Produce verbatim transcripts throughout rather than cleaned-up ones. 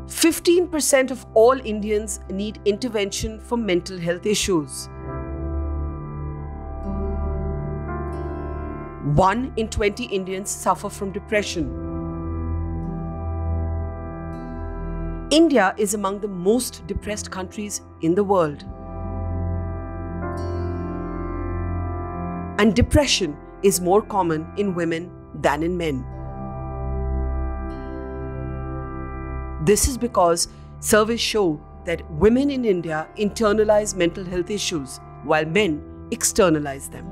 fifteen percent of all Indians need intervention for mental health issues. One in twenty Indians suffer from depression. India is among the most depressed countries in the world. And depression is more common in women than in men. This is because surveys show that women in India internalize mental health issues while men externalize them.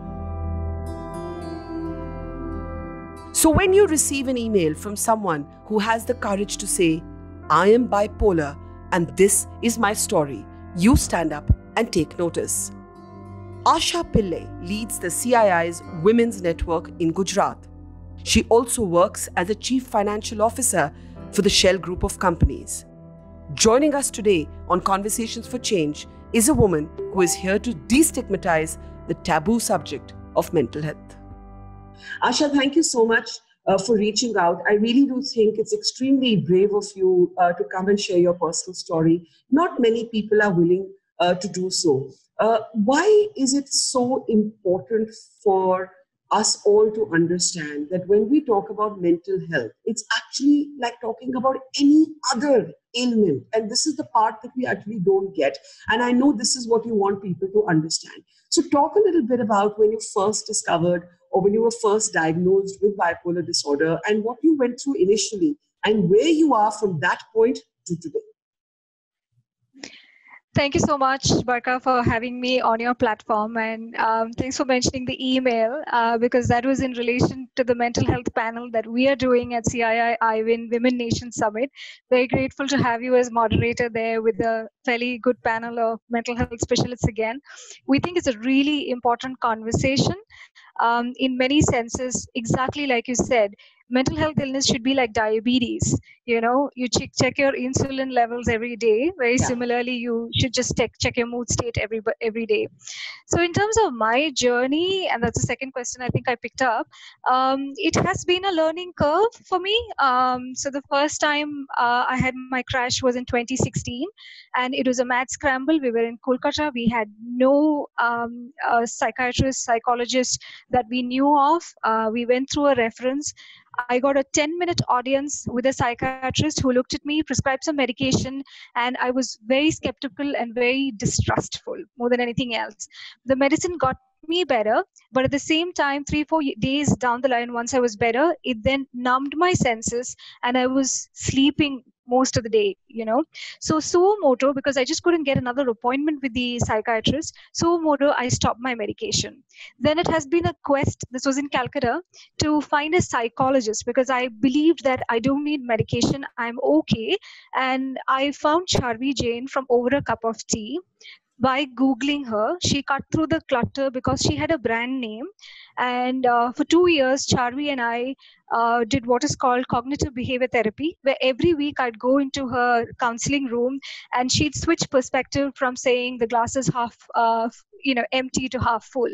So when you receive an email from someone who has the courage to say, "I am bipolar and this is my story," you stand up and take notice. Asha Pillai leads the C I I's Women's Network in Gujarat. She also works as a Chief Financial Officer for the Shell Group of companies. Joining us today on Conversations for Change is a woman who is here to destigmatize the taboo subject of mental health. Asha, thank you so much uh, for reaching out. I really do think it's extremely brave of you uh, to come and share your personal story. Not many people are willing uh, to do so. Uh, why is it so important for us all to understand that when we talk about mental health, it's actually like talking about any other ailment? And this is the part that we actually don't get. And I know this is what you want people to understand. So talk a little bit about when you first discovered or when you were first diagnosed with bipolar disorder and what you went through initially and where you are from that point to today. Thank you so much, Barka, for having me on your platform. And um, thanks for mentioning the email, uh, because that was in relation to the mental health panel that we are doing at C I I I W I N Women Nation Summit. Very grateful to have you as moderator there with a fairly good panel of mental health specialists again. We think it's a really important conversation. Um, in many senses, exactly like you said, mental health illness should be like diabetes. You know, you check, check your insulin levels every day. Very yeah. Similarly, you should just check, check your mood state every, every day. So in terms of my journey, and that's the second question I think I picked up, um, it has been a learning curve for me. Um, so the first time uh, I had my crash was in twenty sixteen, and it was a mad scramble. We were in Kolkata. We had no um, uh, psychiatrist, psychologist that we knew of. Uh, we went through a reference. I got a ten minute audience with a psychiatrist who looked at me, prescribed some medication, and I was very skeptical and very distrustful more than anything else. The medicine got me better, but at the same time, three, four days down the line, once I was better, it then numbed my senses and I was sleeping most of the day, you know. So suo moto, because I just couldn't get another appointment with the psychiatrist, suo moto, I stopped my medication. Then it has been a quest, this was in Calcutta, to find a psychologist because I believed that I don't need medication, I'm okay. And I found Charvi Jain from Over a Cup of Tea. By Googling her, she cut through the clutter because she had a brand name. And uh, for two years, Charvi and I uh, did what is called cognitive behavior therapy, where every week I'd go into her counseling room and she'd switch perspective from saying the glass is half uh, you know, empty to half full.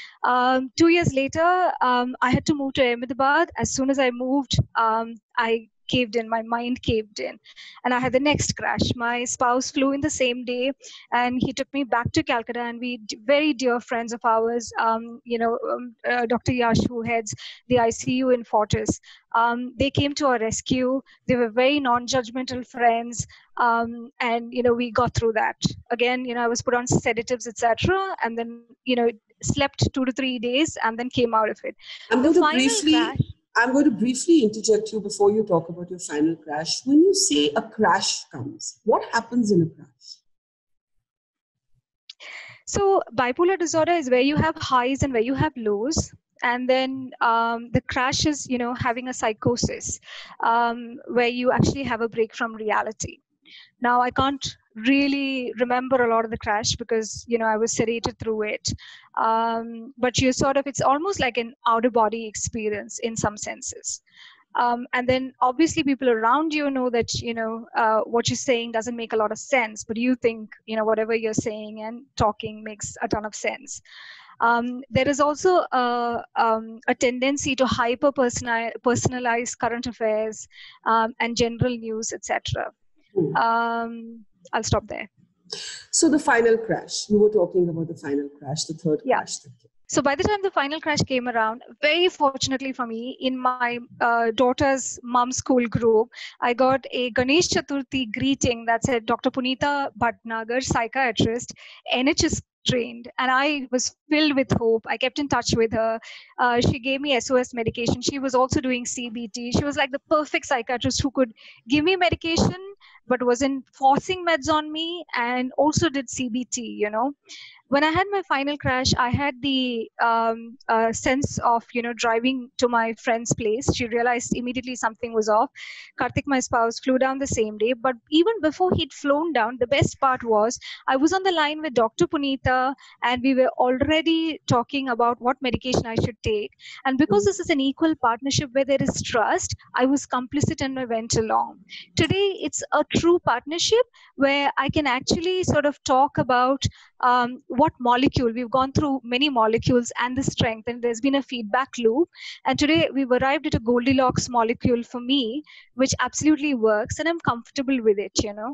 Um, two years later, um, I had to move to Ahmedabad. As soon as I moved, um, I caved in, my mind caved in, and I had the next crash. My spouse flew in the same day, and he took me back to Calcutta, and we, very dear friends of ours, um, you know, um, uh, Doctor Yash, who heads the I C U in Fortis, um, they came to our rescue. They were very non-judgmental friends, um, and, you know, we got through that. Again, you know, I was put on sedatives, et cetera, and then, you know, slept two to three days and then came out of it. I'm going to briefly... Crash, I'm going to briefly interject you before you talk about your final crash. When you say a crash comes, what happens in a crash? So bipolar disorder is where you have highs and where you have lows. And then um, the crash is, you know, having a psychosis um, where you actually have a break from reality. Now, I can't really remember a lot of the crash because, you know, I was sedated through it. Um, but you sort of, it's almost like an out-of-body experience in some senses. Um, and then obviously people around you know that, you know, uh, what you're saying doesn't make a lot of sense, but you think, you know, whatever you're saying and talking makes a ton of sense. Um, there is also a, um, a tendency to hyper-personalize current affairs um, and general news, et cetera. Hmm. Um, I'll stop there. So the final crash, you were talking about the final crash, the third yeah. crash. So by the time the final crash came around, very fortunately for me, in my uh, daughter's mom school group, I got a Ganesh Chaturthi greeting that said, Doctor Punita Bhatnagar, psychiatrist, N H S trained, and I was filled with hope. I kept in touch with her. Uh, she gave me S O S medication. She was also doing C B T. She was like the perfect psychiatrist who could give me medication, but wasn't forcing meds on me, and also did C B T, you know. When I had my final crash, I had the um, uh, sense of, you know, driving to my friend's place. She realized immediately something was off. Karthik, my spouse, flew down the same day. But even before he'd flown down, the best part was I was on the line with Doctor Punita, and we were already talking about what medication I should take. And because this is an equal partnership where there is trust, I was complicit and I went along. Today, it's a true partnership where I can actually sort of talk about um, what molecule. We've gone through many molecules and the strength, and there's been a feedback loop. And today we've arrived at a Goldilocks molecule for me, which absolutely works, and I'm comfortable with it, you know.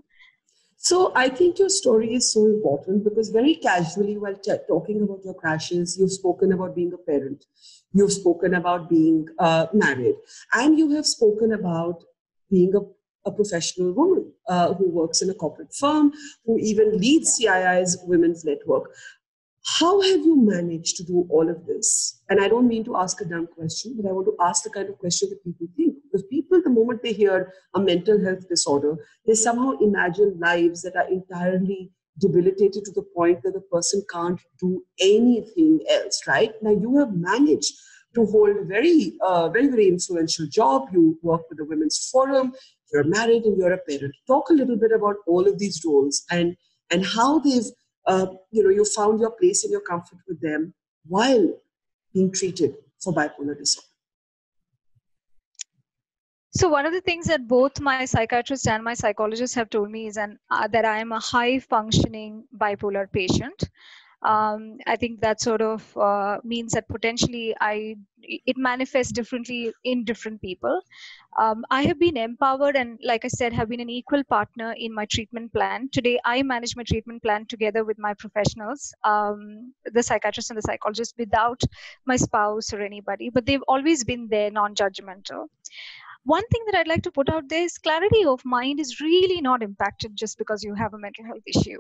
So I think your story is so important because very casually while t- talking about your crashes, you've spoken about being a parent, you've spoken about being uh, married, and you have spoken about being a, a professional woman uh, who works in a corporate firm, who even leads C I I's Women's Network. How have you managed to do all of this? And I don't mean to ask a dumb question, but I want to ask the kind of question that people think. Because people, the moment they hear a mental health disorder, they somehow imagine lives that are entirely debilitated to the point that the person can't do anything else, right? Now, you have managed to hold a very, uh, very, very influential job. You work with the Women's Forum, you're married, and you're a parent. Talk a little bit about all of these roles and, and how they've Uh, you know, you found your place and your comfort with them while being treated for bipolar disorder. So one of the things that both my psychiatrist and my psychologist have told me is an, uh, that I am a high functioning bipolar patient. Um, I think that sort of uh, means that potentially I it manifests differently in different people. Um, I have been empowered and, like I said, have been an equal partner in my treatment plan. Today, I manage my treatment plan together with my professionals, um, the psychiatrist and the psychologist, without my spouse or anybody, but they've always been there, non-judgmental. One thing that I'd like to put out there is clarity of mind is really not impacted just because you have a mental health issue.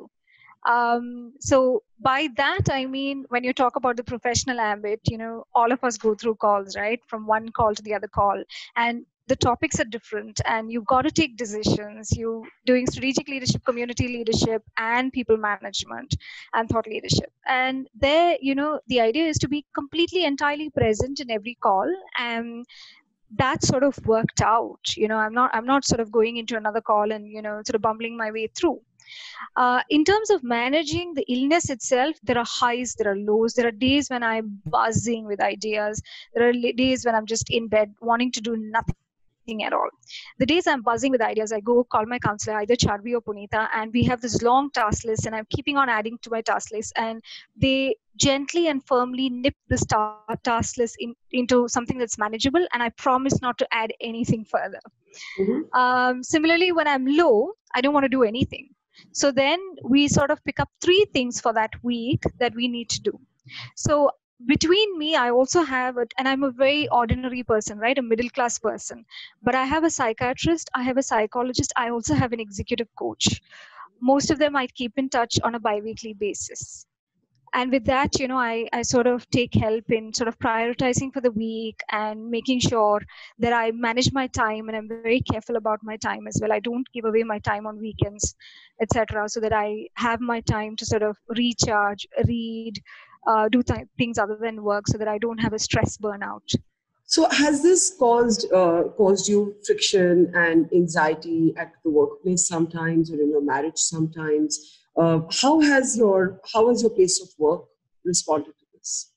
Um, so by that, I mean, when you talk about the professional ambit, you know, all of us go through calls, right? From one call to the other call. And the topics are different and you've got to take decisions. You're doing strategic leadership, community leadership, and people management and thought leadership. And there, you know, the idea is to be completely, entirely present in every call. And that sort of worked out. You know, I'm not, I'm not sort of going into another call and, you know, sort of bumbling my way through. Uh, in terms of managing the illness itself, there are highs, there are lows. There are days when I'm buzzing with ideas. There are days when I'm just in bed wanting to do nothing at all. The days I'm buzzing with ideas, I go call my counselor, either Charvi or Punita, and we have this long task list, and I'm keeping on adding to my task list. And they gently and firmly nip this ta- task list in, into something that's manageable, and I promise not to add anything further. Mm-hmm. Um, similarly, when I'm low, I don't want to do anything. So then we sort of pick up three things for that week that we need to do. So between me, I also have, a, and I'm a very ordinary person, right? A middle class person. But I have a psychiatrist, I have a psychologist, I also have an executive coach. Most of them I keep in touch on a bi-weekly basis. And with that, you know, I, I sort of take help in sort of prioritizing for the week and making sure that I manage my time, and I'm very careful about my time as well. I don't give away my time on weekends, et cetera, so that I have my time to sort of recharge, read, uh, do th- things other than work, so that I don't have a stress burnout. So has this caused uh, caused you friction and anxiety at the workplace sometimes, or in your marriage sometimes? Uh, how has your how has your place of work responded to this?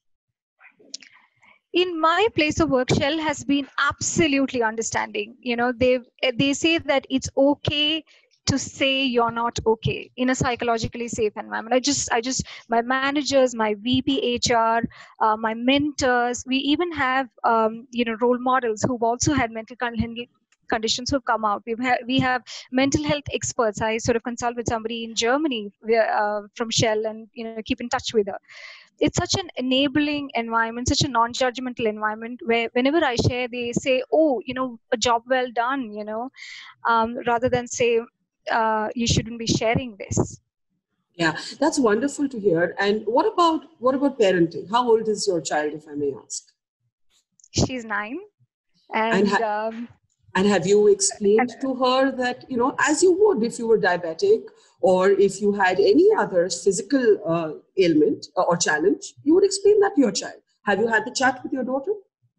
In my place of work, Shell has been absolutely understanding. You know, they they say that it's okay to say you're not okay in a psychologically safe environment. I just, I just, my managers, my V P H R, uh, my mentors, we even have, um, you know, role models who've also had mental conditions who've come out. We've ha- we have mental health experts. I sort of consult with somebody in Germany uh, from Shell and, you know, keep in touch with her. It's such an enabling environment, such a non-judgmental environment where whenever I share, they say, oh, you know, a job well done, you know, um, rather than say, uh, you shouldn't be sharing this. Yeah, that's wonderful to hear. And what about what about parenting? How old is your child, if I may ask? She's nine. And, And ha- um, and have you explained and, to her that, you know, as you would if you were diabetic or if you had any other physical uh, ailment or challenge, you would explain that to your child? Have you had the chat with your daughter?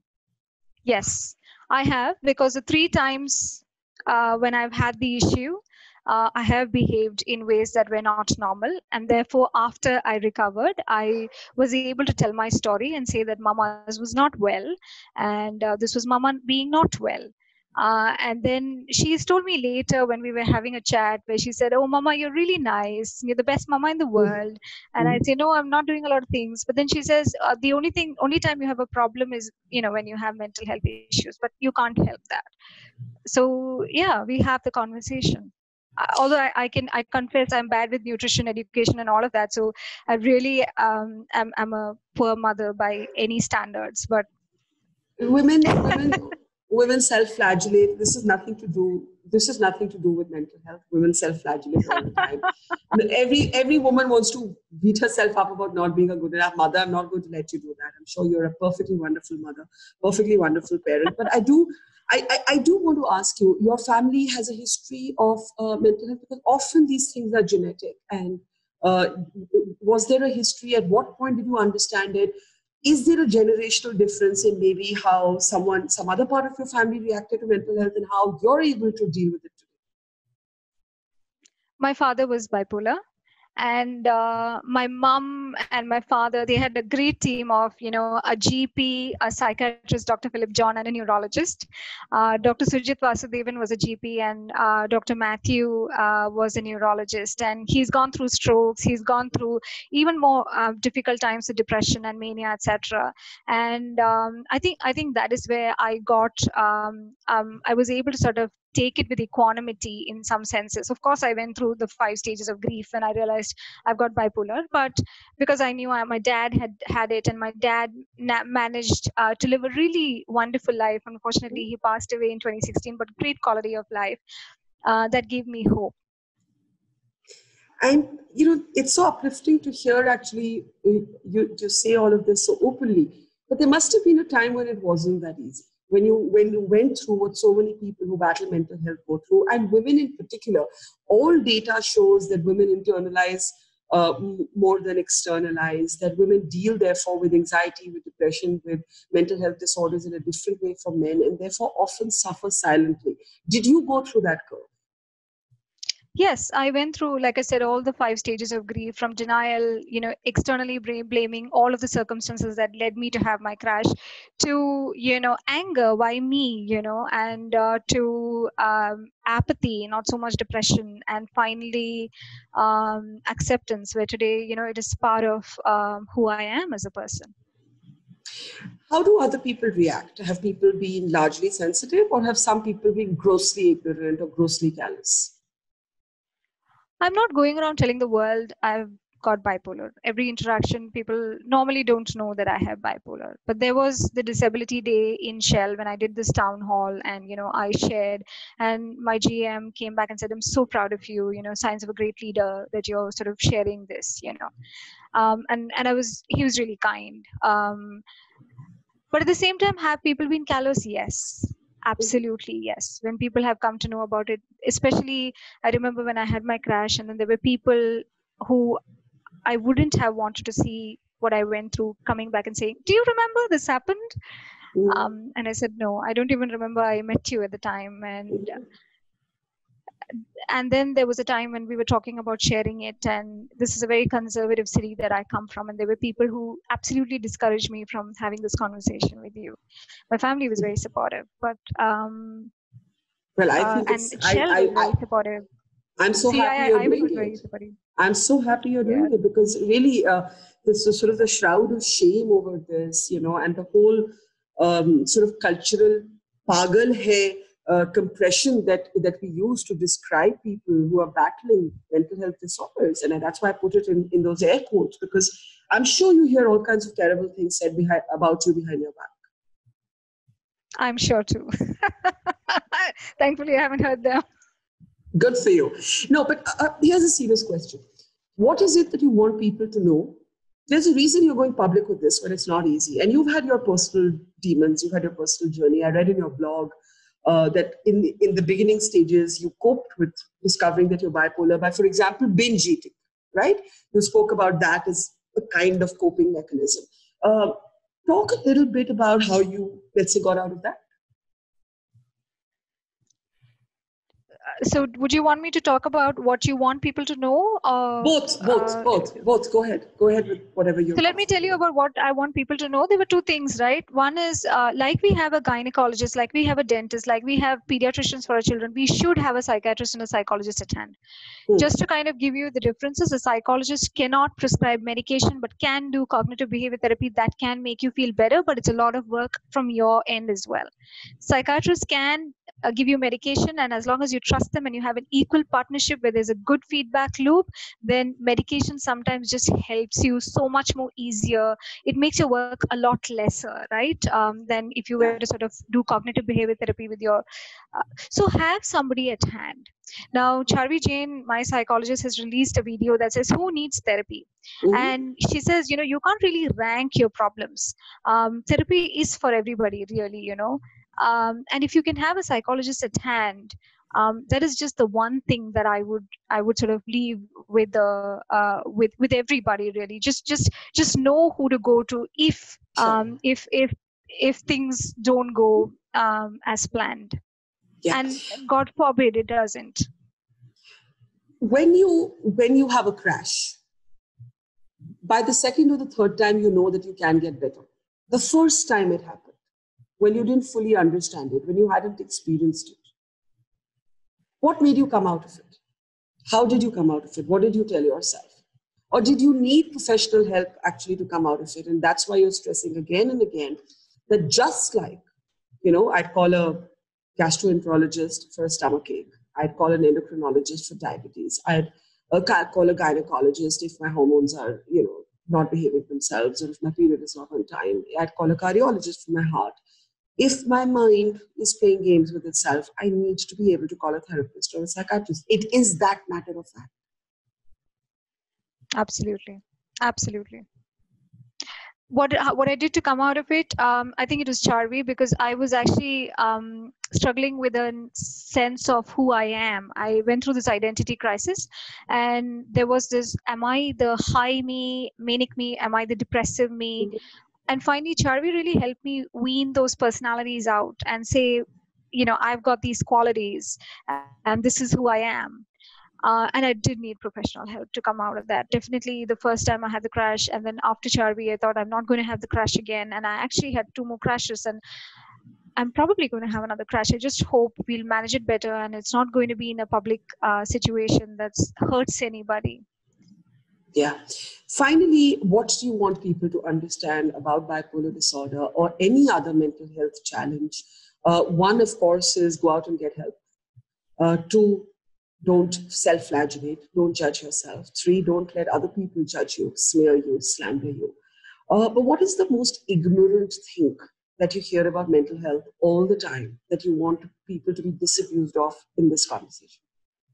Yes, I have, because the three times uh, when I've had the issue, uh, I have behaved in ways that were not normal. And therefore, after I recovered, I was able to tell my story and say that Mama's was not well. And uh, this was Mama being not well. Uh, and then she's told me later when we were having a chat where she said, oh, Mama, you're really nice. You're the best Mama in the world. And I say, no, I'm not doing a lot of things. But then she says, uh, the only thing, only time you have a problem is, you know, when you have mental health issues, but you can't help that. So yeah, we have the conversation. Uh, although I, I can, I confess I'm bad with nutrition, education and all of that. So I really um, am I'm a poor mother by any standards, but women women women self-flagellate. This is nothing to do this is nothing to do with mental health. Women self-flagellate all the time. every every woman wants to beat herself up about not being a good enough mother. I'm not going to let you do that. I'm sure you're a perfectly wonderful mother, perfectly wonderful parent. But I do I, I, I do want to ask you, your family has a history of uh, mental health, because often these things are genetic. And uh, was there a history? At what point did you understand it? Is there a generational difference in maybe how someone, some other part of your family reacted to mental health and how you're able to deal with it today? my father was bipolar. And uh, my mom and my father, they had a great team of, you know, a G P, a psychiatrist, Doctor Philip John, and a neurologist. Uh, Doctor Sujit Vasudevan was a G P, and uh, Doctor Matthew uh, was a neurologist. And he's gone through strokes. He's gone through even more uh, difficult times with depression and mania, et cetera. And um, I think I think that is where I got. Um, um, I was able to sort of take it with equanimity in some senses. Of course, I went through the five stages of grief when I realized I've got bipolar, but because I knew I, my dad had had it, and my dad na- managed uh, to live a really wonderful life. Unfortunately, he passed away in twenty sixteen, but great quality of life. Uh, that gave me hope. And, you know, it's so uplifting to hear actually you, you say all of this so openly, but there must have been a time when it wasn't that easy. When you when you went through what so many people who battle mental health go through, and women in particular, all data shows that women internalize uh, more than externalize, that women deal therefore with anxiety, with depression, with mental health disorders in a different way from men, and therefore often suffer silently. Did you go through that curve? Yes, I went through, like I said, all the five stages of grief, from denial, you know, externally blaming all of the circumstances that led me to have my crash, to, you know, anger, why me, you know, and uh, to um, apathy, not so much depression, and finally um, acceptance, where today, you know, it is part of um, who I am as a person. How do other people react? Have people been largely sensitive, or have some people been grossly ignorant or grossly callous? I'm not going around telling the world I've got bipolar. Every interaction, people normally don't know that I have bipolar. But there was the disability day in Shell when I did this town hall, and, you know, I shared, and my G M came back and said, I'm so proud of you, you know, signs of a great leader that you're sort of sharing this, you know. Um, and, and I was, he was really kind. Um, but at the same time, have people been callous? Yes. Absolutely, yes. When people have come to know about it, especially I remember when I had my crash, and then there were people who I wouldn't have wanted to see what I went through coming back and saying, do you remember this happened? Mm-hmm. Um, and I said, no, I don't even remember I met you at the time. And Mm-hmm. and then there was a time when we were talking about sharing it, and this is a very conservative city that I come from, and there were people who absolutely discouraged me from having this conversation with you. My family was very supportive, but um, well, I uh, think and it's Shell I was I, very I supportive. I'm so See, happy I, you're I was doing very it. supportive. I'm so happy you're doing Yeah. it, because really, uh, this is sort of the shroud of shame over this, you know, and the whole um, sort of cultural pagal hai uh, compression that, that we use to describe people who are battling mental health disorders. And that's why I put it in, in those air quotes, because I'm sure you hear all kinds of terrible things said behind, about you behind your back. I'm sure too. Thankfully, I haven't heard them. Good for you. No, but uh, here's a serious question. What is it that you want people to know? There's a reason you're going public with this, but it's not easy. And you've had your personal demons, you've had your personal journey. I read in your blog uh, that in the, in the beginning stages, you coped with discovering that you're bipolar by, for example, binge eating, right? You spoke about that as a kind of coping mechanism. Uh, talk a little bit about how you, let's say, got out of that. So would you want me to talk about what you want people to know? Or, both, both, uh, both, both. Go ahead. Go ahead with whatever you So let me tell you about what I want people to know. There were two things, right? One is uh, like we have a gynecologist, like we have a dentist, like we have pediatricians for our children, we should have a psychiatrist and a psychologist at hand. Hmm. Just to kind of give you the differences, a psychologist cannot prescribe medication, but can do cognitive behavior therapy that can make you feel better, but it's a lot of work from your end as well. Psychiatrists can Uh, give you medication, and as long as you trust them and you have an equal partnership where there's a good feedback loop, then medication sometimes just helps you so much more easier. It makes your work a lot lesser, right? Um, than if you were to sort of do cognitive behavior therapy with your uh, so have somebody at hand. Now Charvi Jain, my psychologist, has released a video that says who needs therapy. Mm-hmm. And she says, you know, you can't really rank your problems. Um, therapy is for everybody, really, you know. Um, and if you can have a psychologist at hand, um, that is just the one thing that I would I would sort of leave with the uh, with with everybody, really. Just just just know who to go to if um, if if if things don't go um, as planned, yeah. And God forbid it doesn't. When you when you have a crash, by the second or the third time, you know that you can get better. The first time it happened, when you didn't fully understand it, when you hadn't experienced it, what made you come out of it? How did you come out of it? What did you tell yourself? Or did you need professional help actually to come out of it? And that's why you're stressing again and again that just like, you know, I'd call a gastroenterologist for a stomach ache. I'd call an endocrinologist for diabetes. I'd call a gynecologist if my hormones are, you know, not behaving themselves, or if my period is not on time. I'd call a cardiologist for my heart. If my mind is playing games with itself, I need to be able to call a therapist or a psychiatrist. It is that matter of fact. Absolutely. Absolutely. What what I did to come out of it, um, I think it was Charvi, because I was actually um, struggling with a sense of who I am. I went through this identity crisis, and there was this, am I the high me, manic me? Am I the depressive me? Mm-hmm. And finally, Charvi really helped me wean those personalities out and say, you know, I've got these qualities and this is who I am. Uh, and I did need professional help to come out of that. Definitely the first time I had the crash, and then after Charvi, I thought I'm not going to have the crash again. And I actually had two more crashes, and I'm probably going to have another crash. I just hope we'll manage it better and it's not going to be in a public uh, situation that hurts anybody. Yeah. Finally, what do you want people to understand about bipolar disorder or any other mental health challenge? Uh, one, of course, is go out and get help. Uh, two, don't self-flagellate. Don't judge yourself. Three, don't let other people judge you, smear you, slander you. Uh, but what is the most ignorant thing that you hear about mental health all the time that you want people to be disabused of in this conversation?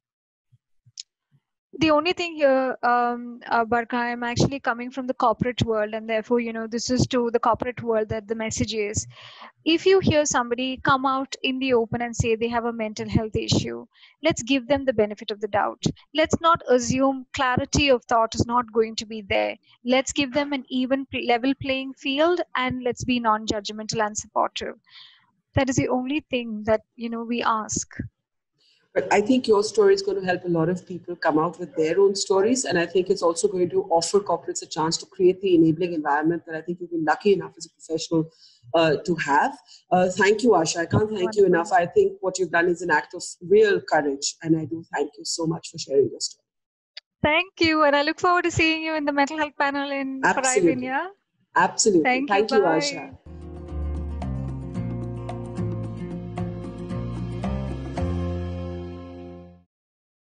The only thing here, um, uh, Barkha, I'm actually coming from the corporate world, and therefore, you know, this is to the corporate world that the message is. If you hear somebody come out in the open and say they have a mental health issue, let's give them the benefit of the doubt. Let's not assume clarity of thought is not going to be there. Let's give them an even level playing field, and let's be non-judgmental and supportive. That is the only thing that, you know, we ask. But I think your story is going to help a lot of people come out with their own stories. And I think it's also going to offer corporates a chance to create the enabling environment that I think you've been lucky enough as a professional uh, to have. Uh, thank you, Asha. I can't thank you enough. I think what you've done is an act of real courage. And I do thank you so much for sharing your story. Thank you. And I look forward to seeing you in the mental health panel in Farai Vinya. Absolutely. Thank, thank you, you bye. Asha.